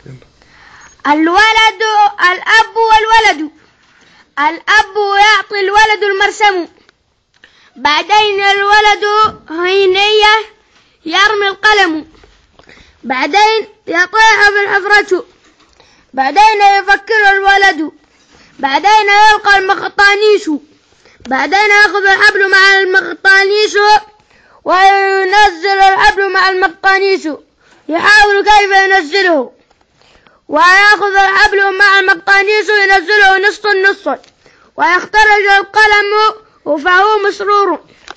الولد الأب والولد. الأب يعطي الولد المرسم، بعدين الولد هينية يرمي القلم، بعدين يطيح بالحفرة، بعدين يفكر الولد، بعدين يلقى المغطانيس، بعدين يأخذ الحبل مع المغطانيس وينزل الحبل مع المغطانيس، يحاول كيف ينزله، ويأخذ الحبل مع المغطانيس وينزله نصف نصف، ويخترج القلم فهو مسرور.